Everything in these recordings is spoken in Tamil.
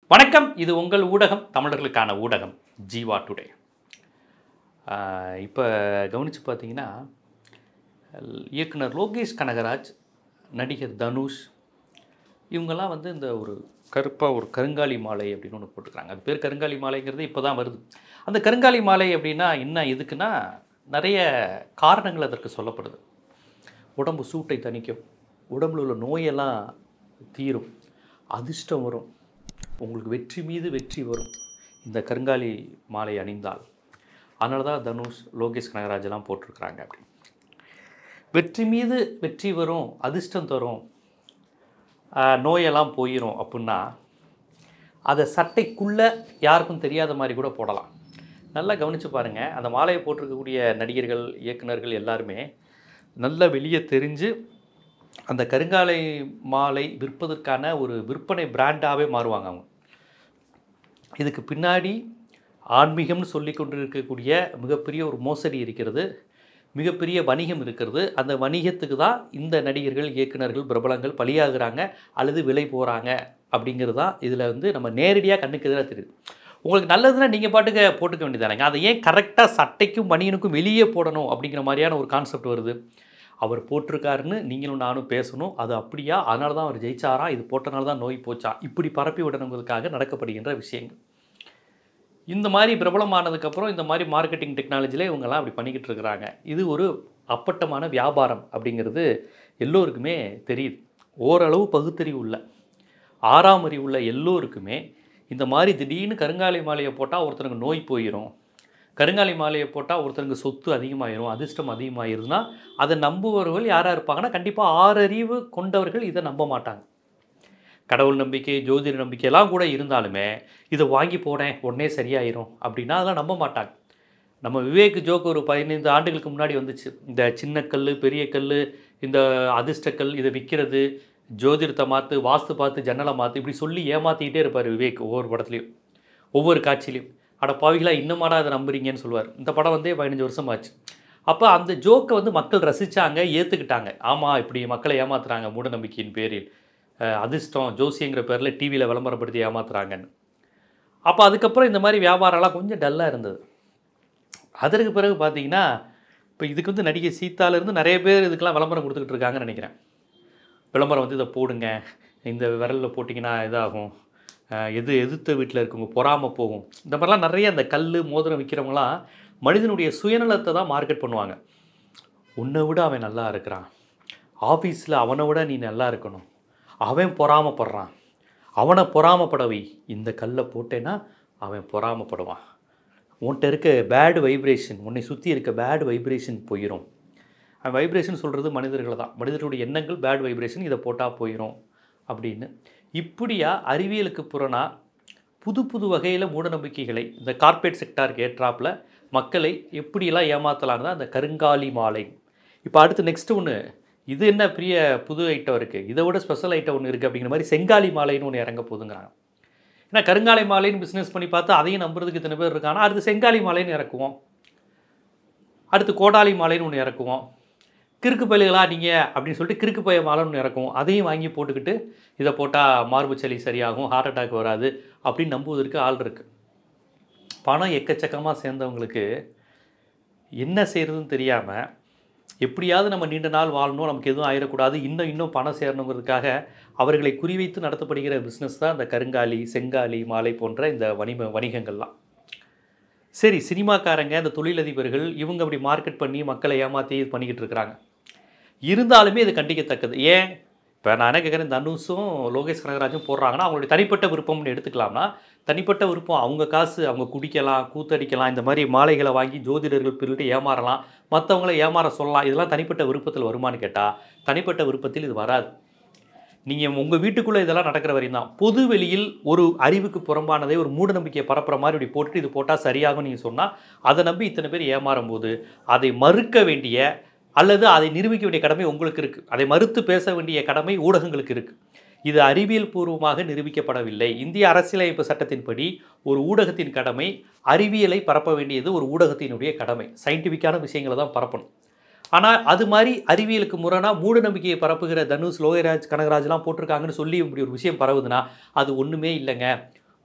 வணக்கம். இது உங்கள் ஊடகம், தமிழர்களுக்கான ஊடகம் ஜீவா டுடே. இப்போ கவனித்து பார்த்தீங்கன்னா, இயக்குனர் லோகேஷ் கனகராஜ், நடிகர் தனுஷ் இவங்கெல்லாம் இந்த ஒரு கருப்பாக ஒரு கருங்காலி மாலை அப்படின்னு ஒன்று போட்டுக்கிறாங்க. அது பேர் கருங்காலி மாலைங்கிறது இப்போ தான் வருது. அந்த கருங்காலி மாலை அப்படின்னா என்ன எதுக்குன்னா, நிறைய காரணங்கள் அதற்கு சொல்லப்படுது. உடம்பு சூட்டை தணிக்கும், உடம்புல உள்ள நோயெல்லாம் தீரும், அதிர்ஷ்டம் வரும், உங்களுக்கு வெற்றி மீது வெற்றி வரும் இந்த கருங்காலி மாலை அணிந்தால். அதனால தான் தனுஷ், லோகேஷ் கனகராஜெல்லாம் போட்டிருக்கிறாங்க. அப்படி வெற்றி மீது வெற்றி வரும், அதிர்ஷ்டம் தரும், நோயெல்லாம் போயிடும் அப்படின்னா அதை சட்டைக்குள்ளே யாருக்கும் தெரியாத மாதிரி கூட போடலாம். நல்லா கவனித்து பாருங்கள். அந்த மாலையை போட்டிருக்கக்கூடிய நடிகர்கள், இயக்குநர்கள் எல்லாருமே நல்லா வெளியே தெரிஞ்சு அந்த கருங்காலி மாலை விற்பதற்கான ஒரு விற்பனை பிராண்டாகவே மாறுவாங்க. அவங்க இதுக்கு பின்னாடி ஆன்மீகம்னு சொல்லி கொண்டு இருக்கக்கூடிய மிகப்பெரிய ஒரு மோசடி இருக்கிறது, மிகப்பெரிய வணிகம் இருக்கிறது. அந்த வணிகத்துக்கு தான் இந்த நடிகர்கள், இயக்குநர்கள், பிரபலங்கள் பலியாகிறாங்க அல்லது விலை போகிறாங்க அப்படிங்கிறது தான் இதில் நம்ம நேரடியாக கண்ணுக்கு எதிராக தெரியுது. உங்களுக்கு நல்லதுன்னா நீங்கள் பாட்டுக்கு போட்டுக்க வேண்டியதானேங்க. அதை ஏன் கரெக்டாக சட்டைக்கும் பனியனுக்கும் வெளியே போடணும் அப்படிங்கிற மாதிரியான ஒரு கான்செப்ட் வருது. அவர் போட்டிருக்காருன்னு நீங்களும் நானும் பேசணும். அது அப்படியா, அதனால தான் அவர் ஜெயிச்சாரா, இது போட்டனால தான் நோய் போச்சா, இப்படி பரப்பி விடணுங்கிறதுக்காக நடக்கப்படுகின்ற விஷயங்கள். இந்த மாதிரி பிரபலமானதுக்கப்புறம் இந்த மாதிரி மார்க்கெட்டிங் டெக்னாலஜியில் இவங்கெல்லாம் அப்படி பண்ணிக்கிட்டு இருக்கிறாங்க. இது ஒரு அப்பட்டமான வியாபாரம் அப்படிங்கிறது எல்லோருக்குமே தெரியுது. ஓரளவு பகுத்தறிவு உள்ள, ஆறாம் அறிவு உள்ள எல்லோருக்குமே இந்த மாதிரி திடீர்னு கருங்காலி மாலையை போட்டால் ஒருத்தருக்கு நோய் போயிடும், கருங்காலி மாலையை போட்டால் ஒருத்தருக்கு சொத்து அதிகமாகிடும், அதிர்ஷ்டம் அதிகமாகிடுதுன்னா அதை நம்புபவர்கள் யாராக இருப்பாங்கன்னா, கண்டிப்பாக ஆறறிவு கொண்டவர்கள் இதை நம்ப மாட்டாங்க. கடவுள் நம்பிக்கை, ஜோதிட நம்பிக்கையெல்லாம் கூட இருந்தாலுமே இதை வாங்கி போனேன் உடனே சரியாயிரும் அப்படின்னா அதெல்லாம் நம்ப மாட்டாங்க. நம்ம விவேக் ஜோக் ஒரு 15 ஆண்டுகளுக்கு முன்னாடி வந்துச்சு. இந்த சின்ன கல், பெரிய கல், இந்த அதிர்ஷ்டக்கல் இதை விற்கிறது, ஜோதிடத்தை மாற்று, வாஸ்து பார்த்து, ஜன்னலை மாற்று, இப்படி சொல்லி ஏமாற்றிக்கிட்டே இருப்பார் விவேக். ஒவ்வொரு படத்துலையும், ஒவ்வொரு காட்சியிலையும். அட பாவிகளா இன்னுமாடா அதை நம்புறீங்கன்னு சொல்லுவார். இந்த படம் 15 வருஷம் ஆச்சு. அப்போ அந்த ஜோக்கை மக்கள் ரசித்தாங்க, ஏற்றுக்கிட்டாங்க. ஆமாம், இப்படி மக்களை ஏமாத்துறாங்க மூட நம்பிக்கையின் பேரில், அதிர்ஷ்டம் ஜோசியங்கிற பேரில் டிவியில் விளம்பரப்படுத்தி ஏமாத்துறாங்கன்னு. அப்போ அதுக்கப்புறம் இந்த மாதிரி வியாபாரம்லாம் கொஞ்சம் டல்லாக இருந்தது. அதற்கு பிறகு பார்த்தீங்கன்னா, இப்போ இதுக்கு நடிகை சீதாலேருந்து நிறைய பேர் இதுக்கெல்லாம் விளம்பரம் கொடுத்துக்கிட்டு இருக்காங்கன்னு நினைக்கிறேன். விளம்பரம் இதை போடுங்க, இந்த விரலில் போட்டிங்கன்னா இதாகும், எதிர்த்த வீட்டில் இருக்கவங்க பொறாமல் போகும், இந்த மாதிரிலாம் நிறைய அந்த கல் மோதிரம் விற்கிறவங்களாம் மனிதனுடைய சுயநலத்தை தான் மார்க்கெட் பண்ணுவாங்க. உன்னை விட அவன் நல்லா இருக்கிறான், ஆஃபீஸில் அவனை விட நீ நல்லா இருக்கணும், அவன் பொறாமப்படுறான், அவனை பொறாமப்படவை, இந்த கல்லை போட்டேன்னா அவன் பொறாமப்படுவான், உன்கிட்ட இருக்க பேட் வைப்ரேஷன், உன்னை சுற்றி இருக்க பேட் வைப்ரேஷன் போயிடும். வைப்ரேஷன் சொல்கிறது மனிதர்களை தான், மனிதர்களுடைய எண்ணங்கள் பேட் வைப்ரேஷன், இதை போட்டால் போயிடும் அப்படின்னு. இப்படியா அறிவியலுக்கு புறனா புது புது வகையில் மூடநம்பிக்கைகளை இந்த கார்ப்பரேட் செக்டாருக்கு ஏற்றாப்பில் மக்களை எப்படியெல்லாம் ஏமாற்றலான்னு தான் அந்த கருங்காலி மாலை. இப்போ அடுத்து நெக்ஸ்ட்டு ஒன்று, இது என்ன பெரிய புது ஐட்டம் இருக்குது, இதை விட ஸ்பெஷல் ஐட்டம் ஒன்று இருக்குது அப்படிங்கிற மாதிரி செங்காலி மாலைன்னு ஒன்று இறங்க போதுங்கிறாங்க. ஏன்னா கருங்காலி மாலைன்னு பிஸ்னஸ் பண்ணி பார்த்தா அதையும் நம்புறதுக்கு இத்தனை பேர் இருக்காங்கன்னா, அடுத்து செங்காலி மாலைன்னு இறக்குவோம், அடுத்து கோடாலி மாலைன்னு ஒன்று இறக்குவோம், கிறுக்கு பயலுகளா நீங்கள் அப்படின்னு சொல்லிட்டு கிறுக்கு பய மாலைன்னு இறக்குவோம், அதையும் வாங்கி போட்டுக்கிட்டு இதை போட்டால் மார்பு சளி சரியாகும், ஹார்ட் அட்டாக் வராது அப்படின்னு நம்புவதற்கு ஆள் இருக்குது. பணம் எக்கச்சக்கமாக சேர்ந்தவங்களுக்கு என்ன செய்கிறதுன்னு தெரியாமல், எப்படியாவது நம்ம நீண்ட நாள் வாழணும், நமக்கு எதுவும் ஆயிடக்கூடாது, இன்னும் பணம் சேரணுங்கிறதுக்காக அவர்களை குறிவைத்து நடத்தப்படுகிற பிஸ்னஸ் தான் இந்த கருங்காலி, செங்காலி மாலை போன்ற இந்த வணிகங்கள்லாம். சரி, சினிமாக்காரங்க, இந்த தொழிலதிபர்கள் இவங்க அப்படி மார்க்கெட் பண்ணி மக்களை ஏமாற்றி இது பண்ணிக்கிட்டு இருக்கிறாங்க. இருந்தாலுமே இது கண்டிக்கத்தக்கது. ஏன் இப்போ நான் என்ன கேட்குறேன், தனுஷும் லோகேஷ் கனகராஜும் போடுறாங்கன்னா அவங்களுடைய தனிப்பட்ட விருப்பம்னு எடுத்துக்கலாம்னா, தனிப்பட்ட விருப்பம், அவங்க காசு, அவங்க குடிக்கலாம், கூத்தடிக்கலாம், இந்த மாதிரி மாலைகளை வாங்கி ஜோதிடர்கள் பிரிட்டு ஏமாறலாம், மற்றவங்கள ஏமாற சொல்லலாம், இதெல்லாம் தனிப்பட்ட விருப்பத்தில் வருமானு கேட்டால் தனிப்பட்ட விருப்பத்தில் இது வராது. நீங்கள் உங்கள் வீட்டுக்குள்ளே இதெல்லாம் நடக்கிற வரையும் தான். பொது வெளியில் ஒரு அறிவுக்கு புறம்பானதை, ஒரு மூட நம்பிக்கையை பரப்புற மாதிரி இப்படி போட்டுட்டு இது போட்டால் சரியாகும் நீங்கள் சொன்னால், அதை நம்பி இத்தனை பேர் ஏமாறும் போது அதை மறுக்க வேண்டிய அல்லது அதை நிரூபிக்க வேண்டிய கடமை உங்களுக்கு இருக்குது. அதை மறுத்து பேச வேண்டிய கடமை ஊடகங்களுக்கு இருக்குது. இது அறிவியல் பூர்வமாக நிரூபிக்கப்படவில்லை. இந்திய அரசியலமைப்பு சட்டத்தின்படி ஒரு ஊடகத்தின் கடமை அறிவியலை பரப்ப வேண்டியது ஒரு ஊடகத்தினுடைய கடமை. சயின்டிஃபிக்கான விஷயங்களை தான் பரப்பணும். ஆனால் அது மாதிரி அறிவியலுக்கு முரணா மூட நம்பிக்கையை பரப்புகிற தனுஷ், லோகராஜ், கனகராஜ்லாம் போட்டிருக்காங்கன்னு சொல்லி இப்படி ஒரு விஷயம் பரவுதுன்னா அது ஒன்றுமே இல்லைங்க.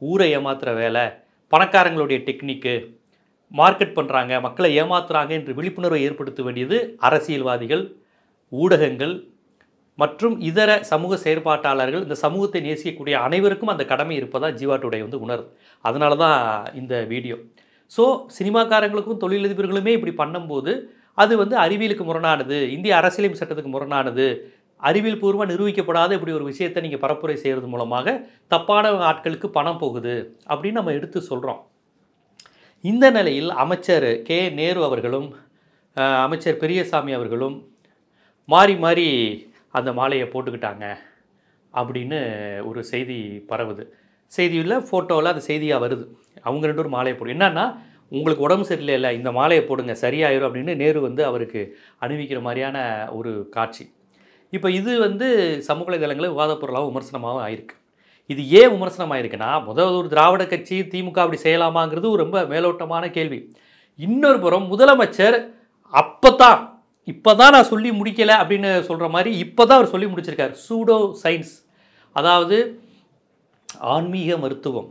ஊரை ஏமாத்துற வேலை, பணக்காரங்களுடைய டெக்னிக்கு, மார்க்கெட் பண்ணுறாங்க, மக்களை ஏமாத்துறாங்க என்று விழிப்புணர்வை ஏற்படுத்த வேண்டியது அரசியல்வாதிகள், ஊடகங்கள் மற்றும் இதர சமூக செயற்பாட்டாளர்கள், இந்த சமூகத்தை நேசிக்கக்கூடிய அனைவருக்கும் அந்த கடமை இருப்பதா ஜீவா டுடே வந்து உணருது. அதனால தான் இந்த வீடியோ. ஸோ சினிமாக்காரங்களுக்கும் தொழிலதிபர்களுமே இப்படி பண்ணும்போது அது வந்து அறிவியலுக்கு முரணானது, இந்திய அரசியலமைப்பு சட்டத்துக்கு முரணானது, அறிவியல் பூர்வமாக நிரூபிக்கப்படாத இப்படி ஒரு விஷயத்தை நீங்கள் பரப்புரை செய்கிறது மூலமாக தப்பான ஆட்களுக்கு பணம் போகுது அப்படின்னு நம்ம எடுத்து சொல்கிறோம். இந்த நிலையில் அமைச்சர் கே நேரு அவர்களும் அமைச்சர் பெரியசாமி அவர்களும் மாறி மாறி அந்த மாலையை போட்டுக்கிட்டாங்க அப்படின்னு ஒரு செய்தி பரவுது. செய்தியில் ஃபோட்டோவில் அந்த செய்தியாக வருது. அவங்க 2 பேரும் மாலையை போடு, என்னன்னா உங்களுக்கு உடம்பு சரியில்லை, இந்த மாலையை போடுங்க சரியாயிரும் அப்படின்னு நேரு வந்து அவருக்கு அணிவிக்கிற மாதிரியான ஒரு காட்சி. இப்போ இது வந்து சமூக வலைதளங்களில் விவாத பொருளாகவும் விமர்சனமாகவும் ஆயிருக்கு. இது ஏன் விமர்சனம் ஆயிருக்குன்னா, முதல் ஒரு திராவிட கட்சி திமுக அப்படி செய்யலாமாங்கிறது ஒரு ரொம்ப மேலோட்டமான கேள்வி. இன்னொரு புறம் முதலமைச்சர் இப்போ தான் நான் சொல்லி முடிக்கலை அப்படின்னு சொல்கிற மாதிரி இப்போ தான் அவர் சொல்லி முடிச்சிருக்கார். சூடோ சயின்ஸ், அதாவது ஆன்மீக மருத்துவம்,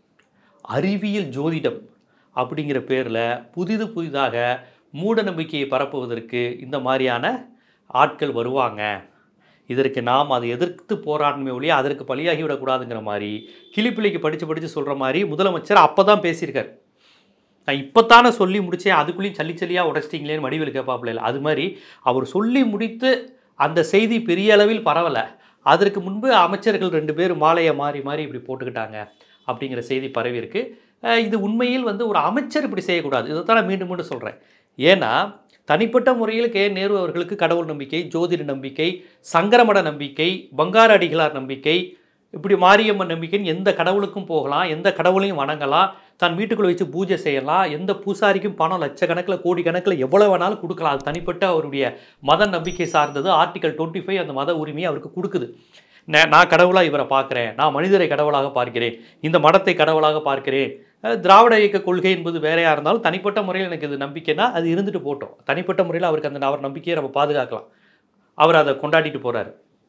அறிவியல் ஜோதிடம் அப்படிங்கிற பேரில் புதிதாக மூட நம்பிக்கையை பரப்புவதற்கு இந்த மாதிரியான ஆட்கள் வருவாங்க. இதற்கு நாம் அதை எதிர்த்து போராடணுமே ஒழிய அதற்கு பலியாகிவிடக்கூடாதுங்கிற மாதிரி கிளிப்பிள்ளைக்கு படித்து சொல்கிற மாதிரி முதலமைச்சர் அப்போ தான் பேசியிருக்கார். நான் இப்போத்தானே சொல்லி முடித்தேன், அதுக்குள்ளேயும் சல்லியாக உடச்சிட்டிங்களேன்னு வடிவேலு கேட்பாப்பில்ல, அது மாதிரி அவர் சொல்லி முடித்து அந்த செய்தி பெரிய அளவில் பரவலை. அதற்கு முன்பு அமைச்சர்கள் 2 பேர் மாலையை மாறி இப்படி போட்டுக்கிட்டாங்க அப்படிங்கிற செய்தி பரவி இருக்கு. இது உண்மையில் வந்து ஒரு அமைச்சர் இப்படி செய்யக்கூடாது. இதை தான் நான் மீண்டும் சொல்கிறேன். ஏன்னா தனிப்பட்ட முறையில் கே நேரு அவர்களுக்கு கடவுள் நம்பிக்கை, ஜோதிட நம்பிக்கை, சங்கரமட நம்பிக்கை, பங்கார அடிகளார் நம்பிக்கை, இப்படி மாரியம்மன் நம்பிக்கைன்னு எந்த கடவுளுக்கும் போகலாம், எந்த கடவுளையும் வணங்கலாம், தன் வீட்டுக்குள்ளே வச்சு பூஜை செய்யலாம், எந்த பூசாரிக்கும் பணம் லட்சக்கணக்கில் கோடிக்கணக்கில் எவ்வளோ வேணாலும் கொடுக்கலாம். அது தனிப்பட்ட அவருடைய மத நம்பிக்கை சார்ந்தது. ஆர்டிகல் 25 அந்த மத உரிமையை அவருக்கு கொடுக்குது. நான் கடவுளாக இவரை பார்க்குறேன், நான் மனிதரை கடவுளாக பார்க்கிறேன், இந்த மடத்தை கடவுளாக பார்க்கிறேன். திராவிட இயக்க கொள்கை என்பது வேறையாக இருந்தாலும் தனிப்பட்ட முறையில் எனக்கு இது நம்பிக்கைன்னா அது இருந்துட்டு போட்டோம். தனிப்பட்ட முறையில் அவருக்கு அவர் நம்பிக்கையை நம்ம பாதுகாக்கலாம். அவர் அதை கொண்டாடிட்டு போகிறார்.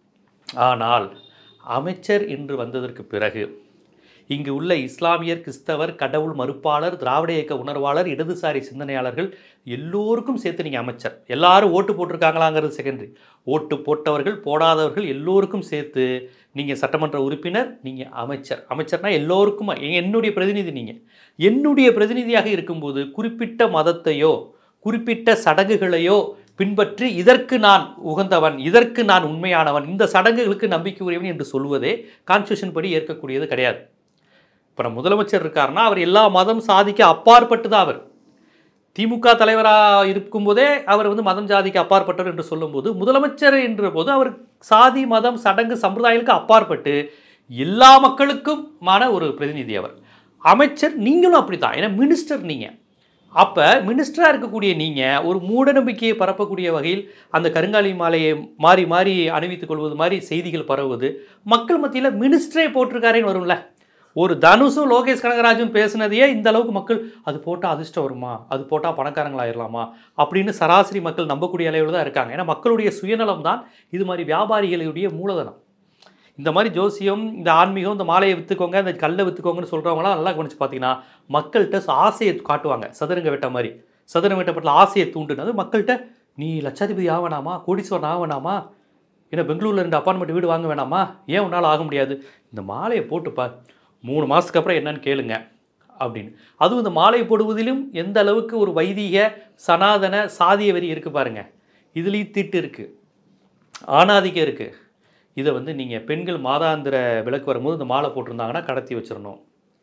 ஆனால் அமைச்சர் என்று வந்ததற்கு பிறகு இங்கு உள்ள இஸ்லாமியர், கிறிஸ்தவர், கடவுள் மறுப்பாளர், திராவிட இயக்க உணர்வாளர், இடதுசாரி சிந்தனையாளர்கள் எல்லோருக்கும் சேர்த்து நீங்கள் அமைச்சர். எல்லாரும் ஓட்டு போட்டிருக்காங்களாங்கிறது செகண்டரி. ஓட்டு போட்டவர்கள் போடாதவர்கள் எல்லோருக்கும் சேர்த்து நீங்கள் சட்டமன்ற உறுப்பினர், நீங்கள் அமைச்சர். அமைச்சர்னால் எல்லோருக்கும் என்னுடைய பிரதிநிதி. நீங்கள் என்னுடைய பிரதிநிதியாக இருக்கும்போது குறிப்பிட்ட மதத்தையோ குறிப்பிட்ட சடங்குகளையோ பின்பற்றி இதற்கு நான் உகந்தவன், இதற்கு நான் உண்மையானவன், இந்த சடங்குகளுக்கு நம்பிக்கை உரியவன் என்று சொல்வதே கான்ஸ்டியூஷன் படி ஏற்கக்கூடியது கிடையாது. இப்போ முதலமைச்சர் இருக்காருன்னா அவர் எல்லா மதம் சாதிக்க அப்பாற்பட்டு தான். அவர் திமுக தலைவராக இருக்கும்போதே அவர் வந்து மதம் ஜாதிக்கு அப்பாற்பட்டவர் என்று சொல்லும்போது, முதலமைச்சர் என்ற போது அவர் சாதி மதம் சடங்கு சம்பிரதாயங்களுக்கு அப்பாற்பட்டு எல்லா மக்களுக்குமான ஒரு பிரதிநிதி. அவர் அமைச்சர், நீங்களும் அப்படி தான். ஏன்னா மினிஸ்டர் நீங்கள். அப்போ மினிஸ்டராக இருக்கக்கூடிய நீங்கள் ஒரு மூட நம்பிக்கையை பரப்பக்கூடிய வகையில் அந்த கருங்காலி மாலையை மாறி அணிவித்துக் கொள்வது மாதிரி செய்திகள் பரவுவது மக்கள் மத்தியில் மினிஸ்டரே போட்டிருக்காரேன்னு வரும்ல. ஒரு தனுஷும் லோகேஷ் கனகராஜும் பேசினதையே இந்த அளவுக்கு மக்கள் அது போட்டால் அதிர்ஷ்டம் வருமா, அது போட்டால் பணக்காரங்களாயிடலாமா அப்படின்னு சராசரி மக்கள் நம்பக்கூடிய அளவில் தான் இருக்காங்க. ஏன்னா மக்களுடைய சுயநலம் தான் இது மாதிரி வியாபாரிகளுடைய மூலதனம். இந்த மாதிரி ஜோசியம், இந்த ஆன்மீகம், இந்த மாலையை விற்றுக்கோங்க, இந்த கல்லை விற்றுக்கோங்கன்னு சொல்கிறவங்களாம் நல்லா கவனிச்சு பார்த்தீங்கன்னா மக்கள்கிட்ட ஆசையை காட்டுவாங்க. சதுரங்க வெட்ட மாதிரி சதுரம் வெட்டப்பட்ட ஆசையை தூண்டுனது மக்கள்கிட்ட. நீ லட்சாதிபதி ஆக வேணாமா, கோடீஸ்வரன் ஆக வேணாமா, ஏன்னா பெங்களூரில் 2 அப்பார்ட்மெண்ட் வீடு வாங்க வேணாமா, ஏன் உன்னால் ஆக முடியாது, இந்த மாலையை போட்டுப்பா, 3 மாதத்துக்கு அப்புறம் என்னன்னு கேளுங்க அப்படின்னு. அதுவும் இந்த மாலை போடுவதிலும் எந்த அளவுக்கு ஒரு வைதிக சனாதன சாதிய வரி இருக்குது பாருங்கள். இதுலேயும் திட்டு இருக்குது, ஆணாதிக்கம் இருக்குது. இதை வந்து நீங்கள் பெண்கள் மாதாந்திர விளக்கு வரும்போது இந்த மாலை போட்டிருந்தாங்கன்னா கடத்தி வச்சிடணும்.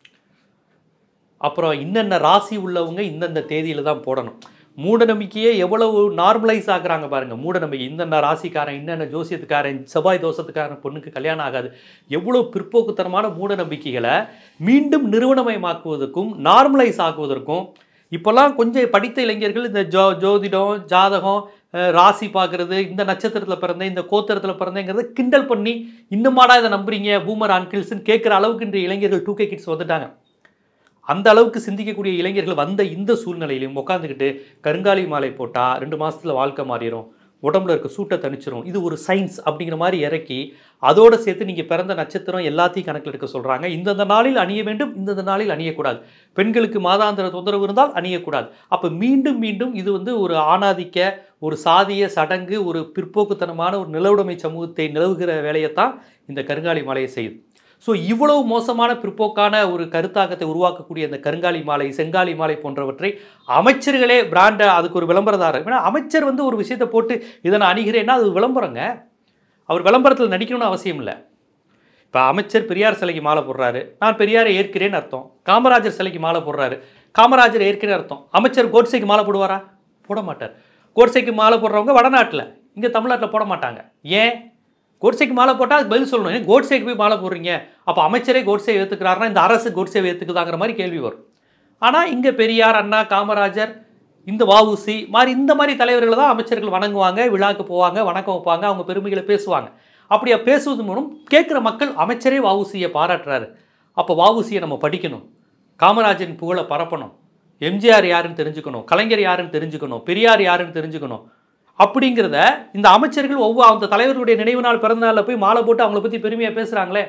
அப்புறம் இன்னென்ன ராசி உள்ளவங்க இந்தந்த தேதியில் தான் போடணும். மூட நம்பிக்கையே எவ்வளவு நார்மலைஸ் ஆகுறாங்க பாருங்கள். மூட நம்பிக்கை, இன்னென்ன ராசிக்காரன், இன்னென்ன ஜோசியத்துக்காரன், செவ்வாய் தோஷத்துக்காரன் பொண்ணுக்கு கல்யாணம் ஆகாது, எவ்வளோ பிற்போக்குத்தனமான மூட நம்பிக்கைகளை மீண்டும் நிறுவனமயமாக்குவதற்கும் நார்மலைஸ் ஆக்குவதற்கும் இப்போல்லாம் கொஞ்சம் படித்த இளைஞர்கள் இந்த ஜோதிடம், ஜாதகம், ராசி பார்க்குறது, இந்த நட்சத்திரத்தில் பிறந்தேன், இந்த கோத்திரத்தில் பிறந்தேங்கிறத கிண்டல் பண்ணி இன்னுமாடா இதை நம்புறீங்க பூமர் ஆன்கிள்ஸ்ன்னு கேட்குற அளவுக்கு இன்றைய இளைஞர்கள் 2K கிட்ஸ் வந்துட்டாங்க. அந்த அளவுக்கு சிந்திக்கக்கூடிய இளைஞர்கள் வந்த இந்த சூழ்நிலையிலையும் உட்காந்துக்கிட்டு கருங்காலி மாலை போட்டால் 2 மாதத்தில் வாழ்க்கை மாறிடும், உடம்புல இருக்க சூட்டை தணிச்சிரும், இது ஒரு சயின்ஸ் அப்படிங்கிற மாதிரி இறக்கி அதோடு சேர்த்து நீங்கள் பிறந்த நட்சத்திரம் எல்லாத்தையும் கணக்கில் எடுக்க சொல்கிறாங்க. இந்தந்த நாளில் அணிய வேண்டும், இந்தந்த நாளில் அணியக்கூடாது, பெண்களுக்கு மாதாந்திர தொந்தரவு இருந்தால் அணியக்கூடாது. அப்போ மீண்டும் மீண்டும் இது வந்து ஒரு ஆணாதிக்க, ஒரு சாதிய சடங்கு, ஒரு பிற்போக்குத்தனமான ஒரு நிலவுடைமை சமூகத்தை நிலவுகிற வேலையைத்தான் இந்த கருங்காலி மாலையை செய்யுது. ஸோ இவ்வளவு மோசமான பிற்போக்கான ஒரு கருத்தாக்கத்தை உருவாக்கக்கூடிய இந்த கருங்காலி மாலை, செங்காலி மாலை போன்றவற்றை அமைச்சர்களே பிராண்டை அதுக்கு ஒரு விளம்பரதாரர். ஏன்னா அமைச்சர் வந்து ஒரு விஷயத்தை போட்டு இதை நான் அணிகிறேன்னா அது விளம்பரங்க. அவர் விளம்பரத்தில் நடிக்கணும்னு அவசியம் இல்லை. இப்போ அமைச்சர் பெரியார் சிலைக்கு மாலை போடுறாரு, நான் பெரியாரை ஏற்கிறேன்னு அர்த்தம். காமராஜர் சிலைக்கு மாலை போடுறாரு, காமராஜர் ஏற்கிறேன்னு அர்த்தம். அமைச்சர் கோட்சேக்கு மாலை போடுவாரா? போட மாட்டார். கோட்சேக்கு மாலை போடுறவங்க வடநாட்டில், இங்கே தமிழ்நாட்டில் போட மாட்டாங்க. ஏன்? கோட்சேக்கு மாலை போட்டால் அதுக்கு பதில் சொல்லணும். ஏன் கோட்சேக்கு போய் மாலை போடுறீங்க? அப்போ அமைச்சரே கோட்சே ஏற்றுக்கிறாருன்னா இந்த அரசு கோட்சேவை ஏற்றுக்குதாங்கிற மாதிரி கேள்வி வரும். ஆனால் இங்கே பெரியார், அண்ணா, காமராஜர், இந்த வஉசி மாதிரி இந்த மாதிரி தலைவர்களை தான் அமைச்சர்கள் வணங்குவாங்க, விழாக்கு போவாங்க, வணக்கம் வைப்பாங்க, அவங்க பெருமைகளை பேசுவாங்க. அப்படியா பேசுவது மூலம் கேட்குற மக்கள் அமைச்சரே வஉசியை பாராட்டுறாரு, அப்போ வஉசியை நம்ம படிக்கணும், காமராஜரின் புகழை பரப்பணும், எம்ஜிஆர் யாருன்னு தெரிஞ்சுக்கணும், கலைஞர் யாருன்னு தெரிஞ்சுக்கணும், பெரியார் யாருன்னு தெரிஞ்சுக்கணும் அப்படிங்கிறத இந்த அமைச்சர்கள் அந்த தலைவர்களுடைய நினைவு நாள் பிறந்த நாளில் போய் மாலை போட்டு அவங்கள பற்றி பெருமையாக பேசுகிறாங்களே.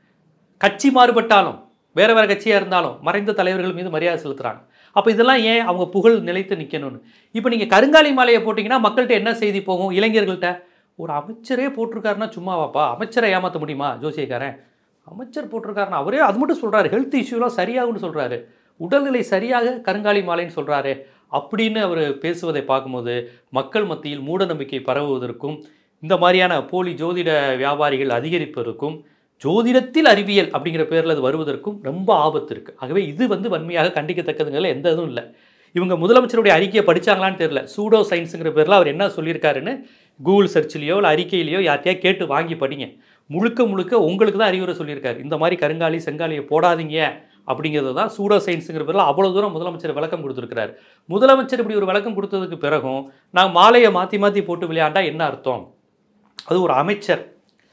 கட்சி மாறுபட்டாலும் வேறு வேறு கட்சியாக இருந்தாலும் மறைந்த தலைவர்கள் மீது மரியாதை செலுத்துகிறாங்க. அப்போ இதெல்லாம் ஏன்? அவங்க புகழ் நிலைத்து நிற்கணும்னு. இப்போ நீங்கள் கருங்காலி மாலையை போட்டிங்கன்னா மக்கள்கிட்ட என்ன செய்தி போகும்? இளைஞர்கள்ட்ட ஒரு அமைச்சரே போட்டிருக்காருன்னா சும்மாவாப்பா, அமைச்சரை ஏமாற்ற முடியுமா ஜோசியக்காரன்? அமைச்சர் போட்டிருக்காருன்னா அவரே அது மட்டும் சொல்கிறாரு, ஹெல்த் இஷ்யூலாம் சரியாகும்னு சொல்கிறாரு, உடல்நிலை சரியாக கருங்காலி மாலைன்னு சொல்கிறாரு அப்படின்னு அவர் பேசுவதை பார்க்கும்போது மக்கள் மத்தியில் மூட நம்பிக்கை பரவுவதற்கும், இந்த மாதிரியான போலி ஜோதிட வியாபாரிகள் அதிகரிப்பதற்கும், ஜோதிடத்தில் அறிவியல் அப்படிங்கிற பேரில் அது வருவதற்கும் ரொம்ப ஆபத்து இருக்குது. ஆகவே இது வந்து வன்மையாக கண்டிக்கத்தக்கதுங்கிறதுல எந்த இதுவும் இல்லை. இவங்க முதலமைச்சருடைய அறிக்கையை படித்தாங்களான்னு தெரியல. சூடோ சயின்ஸுங்கிற பேரில் அவர் என்ன சொல்லியிருக்காருன்னு கூகுள் சர்ச்சிலையோ இல்லை அறிக்கையிலையோ யார்ட்டையா கேட்டு வாங்கி படிங்க. முழுக்க முழுக்க உங்களுக்கு தான் அறிவுரை சொல்லியிருக்காரு. இந்த மாதிரி கருங்காலி செங்காலியை போடாதீங்க அப்படிங்கிறது தான் சூடோ சயின்ஸுங்கிற பேரில் அவ்வளோ தூரம் முதலமைச்சர் விளக்கம் கொடுத்துருக்கிறார். முதலமைச்சர் இப்படி ஒரு விளக்கம் கொடுத்ததுக்கு பிறகும் நான் மாலையை மாற்றி மாற்றி போட்டு விளையாண்டா என்ன அர்த்தம்? அது ஒரு அமைச்சர்.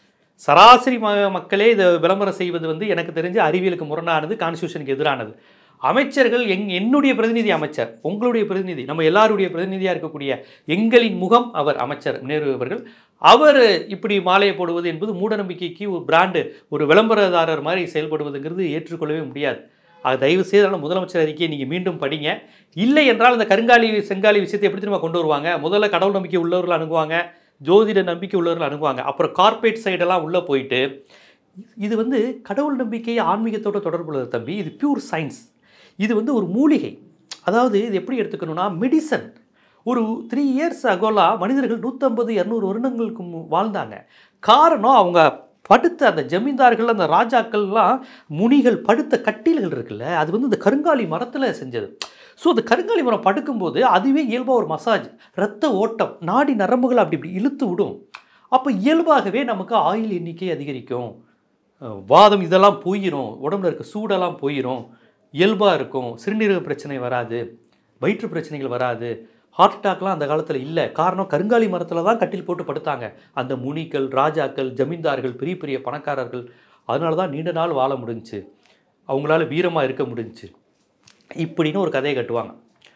சராசரி மக்களே இதை விளம்பரம் செய்வது வந்து எனக்கு தெரிஞ்சு அறிவியலுக்கு முரணானது, கான்ஸ்டியூஷனுக்கு எதிரானது. அமைச்சர்கள் என்னுடைய பிரதிநிதி அமைச்சர், உங்களுடைய பிரதிநிதி, நம்ம எல்லாருடைய பிரதிநிதியாக இருக்கக்கூடிய எங்களின் முகம் அவர் அமைச்சர் நேரு அவர்கள். அவர் இப்படி மாலையை போடுவது என்பது மூடநம்பிக்கைக்கு ஒரு பிராண்டு, ஒரு விளம்பரதாரர் மாதிரி செயல்படுவதுங்கிறது ஏற்றுக்கொள்ளவே முடியாது. அது தயவு செய்து முதலமைச்சர் அறிக்கையை நீங்கள் மீண்டும் படிங்க. இல்லை என்றால் இந்த கருங்காலி செங்காலி விஷயத்தை எப்படி திரும்ப கொண்டு வருவாங்க? முதல்ல கடவுள் நம்பிக்கை உள்ளவர்கள் அணுகுவாங்க, ஜோதிட நம்பிக்கை உள்ளவர்கள் அணுகுவாங்க, அப்புறம் கார்ப்பரேட் சைடெல்லாம் உள்ளே போயிட்டு இது வந்து கடவுள் நம்பிக்கை ஆன்மீகத்தோட தொடர்புள்ளது தம்பி, இது பியூர் சயின்ஸ், இது வந்து ஒரு மூலிகை. அதாவது இது எப்படி எடுத்துக்கணும்னா மெடிசன். ஒரு 3 இயர்ஸ் அகோலாம் மனிதர்கள் 150-200 வருடங்களுக்கு வாழ்ந்தாங்க. காரணம் அவங்க படுத்த அந்த ஜமீன்தார்கள், அந்த ராஜாக்கள்லாம் முனிகள் படுத்த கட்டில்கள் இருக்குல்ல, அது வந்து இந்த கருங்காலி மரத்தில் செஞ்சது. ஸோ அந்த கருங்காலி மரம் படுக்கும்போது அதுவே இயல்பாக ஒரு மசாஜ், இரத்த ஓட்டம், நாடி நரம்புகள் அப்படி இப்படி இழுத்து விடும். அப்போ இயல்பாகவே நமக்கு ஆயுள் எண்ணிக்கை அதிகரிக்கும், வாதம் இதெல்லாம் போயிடும், உடம்புல இருக்க சூடெல்லாம் போயிடும், இயல்பாக இருக்கும், சிறுநீரக பிரச்சனை வராது, வயிற்று பிரச்சனைகள் வராது, ஹார்ட் அட்டாக்லாம் அந்த காலத்தில் இல்லை. காரணம் கருங்காலி மரத்தில் தான் கட்டில் போட்டு படுத்தாங்க அந்த முனிகள், ராஜாக்கள், ஜமீன்தார்கள், பெரிய பெரிய பணக்காரர்கள். அதனால தான் நீண்ட நாள் வாழ முடிஞ்சுச்சு, அவங்களால வீரமாக இருக்க முடிஞ்சுச்சு இப்படின்னு ஒரு கதையை கட்டுவாங்க.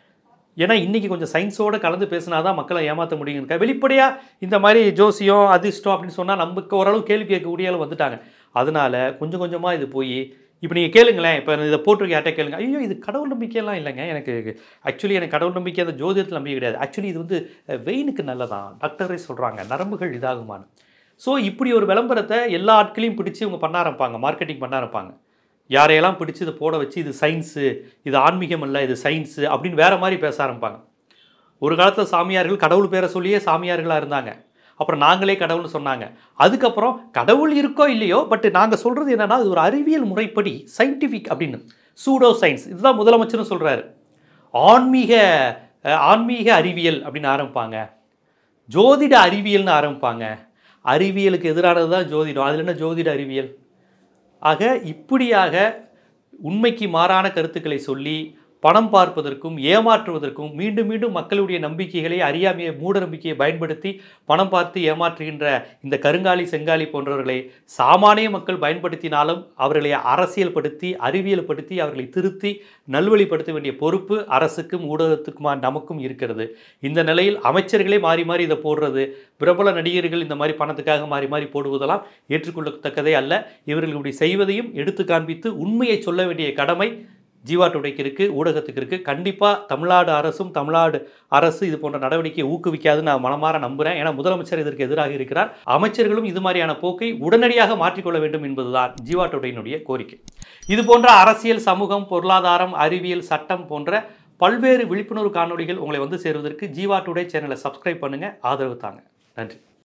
ஏன்னா இன்றைக்கி கொஞ்சம் சயின்ஸோடு கலந்து பேசினா தான் மக்களை ஏமாற்ற முடியுங்க. வெளிப்படையாக இந்த மாதிரி ஜோசியம் அதிர்ஷ்டம் அப்படின்னு சொன்னால் நமக்கு ஓரளவு கேள்வி கேட்கக்கூடிய அளவு வந்துட்டாங்க. அதனால் கொஞ்சம் கொஞ்சமாக இது போய் இப்போ நீங்கள் கேளுங்களேன், இப்போ இதை போட்டிருக்க யார்ட்ட கேளுங்க, ஐயோ இது கடவுள் நம்பிக்கையெல்லாம் இல்லைங்க, எனக்கு எனக்கு கடவுள் நம்பிக்கை அந்த ஜோதிடத்தில் நம்பிக்கை கிடையாது, ஆக்சுவலி இது வந்து வெயினுக்கு நல்லதான், டாக்டரே சொல்கிறாங்க நரம்புகள் இதாகுமான்னு. ஸோ இப்படி ஒரு விளம்பரத்தை எல்லா ஆட்களையும் பிடிச்சி இவங்க பண்ண ஆரம்பிப்பாங்க, மார்க்கெட்டிங் பண்ண ஆரம்பிப்பாங்க. யாரையெல்லாம் பிடிச்சி இதை போட வச்சு இது சயின்ஸு, இது ஆன்மீகம் இல்லை, இது சயின்ஸு அப்படின்னு வேறு மாதிரி பேச ஆரம்பிப்பாங்க. ஒரு காலத்தில் சாமியார்கள் கடவுள் பேரை சொல்லியே சாமியார்களாக இருந்தாங்க. அப்புறம் நாங்களே கடவுள்னு சொன்னாங்க. அதுக்கப்புறம் கடவுள் இருக்கோ இல்லையோ, பட் நாங்கள் சொல்கிறது என்னென்னா இது ஒரு அறிவியல் முறைப்படி சயின்டிஃபிக் அப்படின்னு, சூடோ சயின்ஸ், இதுதான் முதலமைச்சரும் சொல்கிறாரு. ஆன்மீக அறிவியல் அப்படின்னு ஆரம்பிப்பாங்க, ஜோதிட அறிவியல்னு ஆரம்பிப்பாங்க. அறிவியலுக்கு எதிரானது தான் ஜோதிடம், அதில் என்ன ஜோதிட அறிவியல்? ஆக இப்படியாக உண்மைக்கு மாறான கருத்துக்களை சொல்லி பணம் பார்ப்பதற்கும் ஏமாற்றுவதற்கும் மீண்டும் மீண்டும் மக்களுடைய நம்பிக்கைகளை அறியாமையை மூட நம்பிக்கையை பயன்படுத்தி பணம் பார்த்து ஏமாற்றுகின்ற இந்த கருங்காலி செங்காலி போன்றவர்களை சாமானிய மக்கள் பயன்படுத்தினாலும் அவர்களை அரசியல் படுத்தி அறிவியல் படுத்தி அவர்களை திருத்தி நல்வழிப்படுத்த வேண்டிய பொறுப்பு அரசுக்கும் ஊடகத்துக்குமா நமக்கும் இருக்கிறது. இந்த நிலையில் அமைச்சர்களே மாறி மாறி இதை போடுறது, பிரபல நடிகர்கள் இந்த மாதிரி பணத்துக்காக மாறி மாறி போடுவதெல்லாம் ஏற்றுக்கொள்ளத்தக்கதே அல்ல. இவர்களுடைய செய்வதையும் எடுத்து காண்பித்து உண்மையை சொல்ல வேண்டிய கடமை ஜீவா டுடேக்கு இருக்கு, ஊடகத்துக்கு இருக்கு. கண்டிப்பாக தமிழ்நாடு அரசும் தமிழ்நாடு அரசு இது போன்ற நடவடிக்கையை ஊக்குவிக்காதுன்னு நான் மனமாற நம்புகிறேன். ஏன்னா முதலமைச்சர் இதற்கு எதிராக இருக்கிறார். அமைச்சர்களும் இது மாதிரியான போக்கை உடனடியாக மாற்றிக்கொள்ள வேண்டும் என்பதுதான் ஜீவா டுடேயினுடைய கோரிக்கை. இது போன்ற அரசியல், சமூகம், பொருளாதாரம், அறிவியல், சட்டம் போன்ற பல்வேறு விழிப்புணர்வு காணொளிகள் உங்களை வந்து சேருவதற்கு ஜீவா டுடே சேனலை சப்ஸ்கிரைப் பண்ணுங்கள், ஆதரவு தாங்க. நன்றி.